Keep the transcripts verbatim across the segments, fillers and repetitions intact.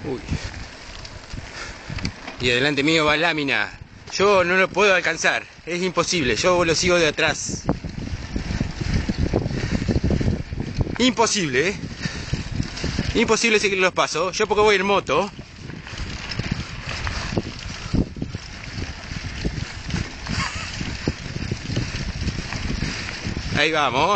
Uy. Y adelante mío va Lámina. Yo no lo puedo alcanzar, es imposible, yo lo sigo de atrás. Imposible, ¿eh? Imposible seguir los pasos, yo porque voy en moto. Ahí vamos.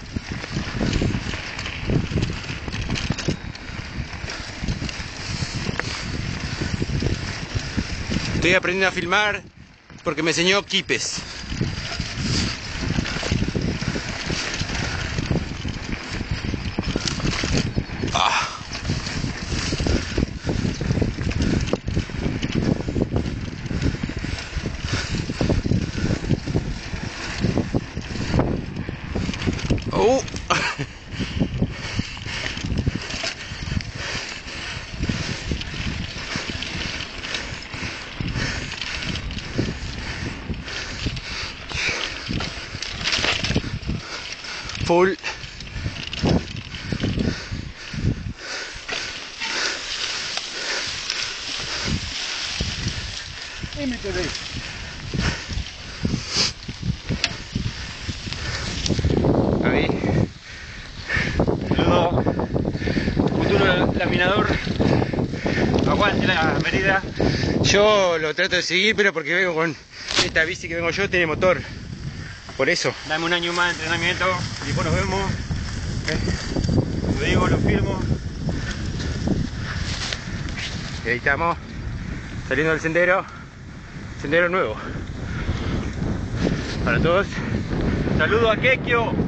Estoy aprendiendo a filmar porque me enseñó Quipes. Ah. Oh. Full. M T V. Ahí. Saludo. Futuro laminador. Aguante la medida. Yo lo trato de seguir, pero porque vengo con esta bici que vengo yo, tiene motor. Por eso. Dame un año más de entrenamiento y después nos vemos. Lo digo, lo firmo. Y ahí estamos, saliendo del sendero. Sendero nuevo. Para todos. Saludo a Kekio.